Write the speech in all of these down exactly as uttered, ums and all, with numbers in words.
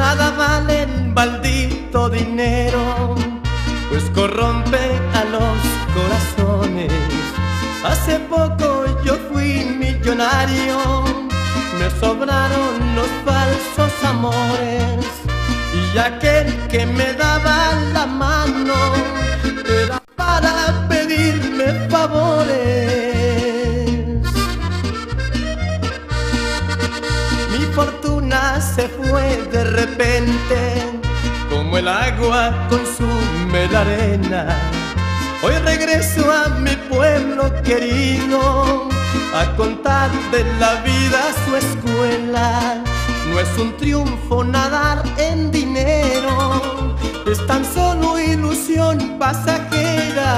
nada vale el maldito dinero, pues corrompe a los corazones. Hace poco yo fui millonario, me sobraron los falsos amores, y aquel que me daba la mano era para pedirme favores. Mi fortuna se fue de repente, como el agua consume la arena. Hoy regreso a mi pueblo querido, a contar de la vida su escuela. No es un triunfo nadar en dinero, es tan solo ilusión pasajera.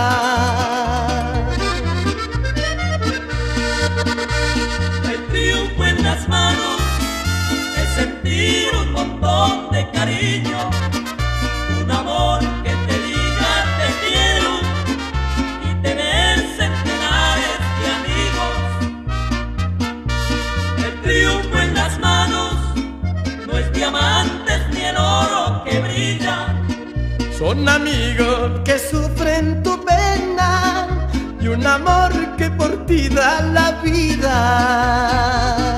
El triunfo en las manos es sentir un montón de cariño, un amor que te diga te quiero y tener centenares de amigos. El triunfo en las manos no es diamantes ni el oro que brilla, son amigos que sufren tu pena y un amor que por ti da la vida.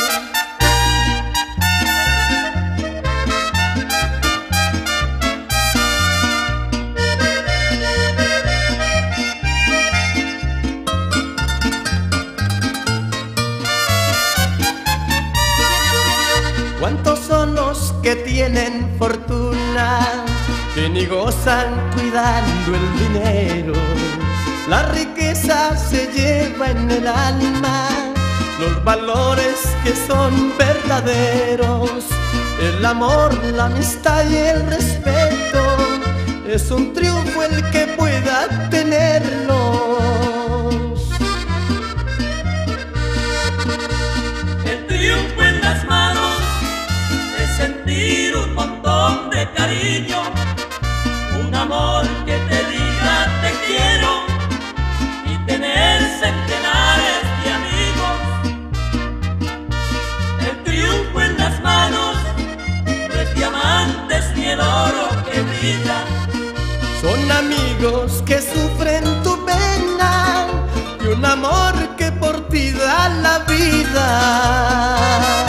¿Cuántos son los que tienen fortuna, que ni gozan cuidando el dinero? La riqueza se lleva en el alma los valores que son verdaderos. El amor, la amistad y el respeto, es un triunfo el que pueda tenerlos. el triunfo en las manos es sentir un montón de cariño, un amor que te diga te quiero y tener centenares de amigos. El triunfo en las manos no es diamantes ni el oro que brilla, son amigos que sufren tu pena y un amor que por ti da la vida.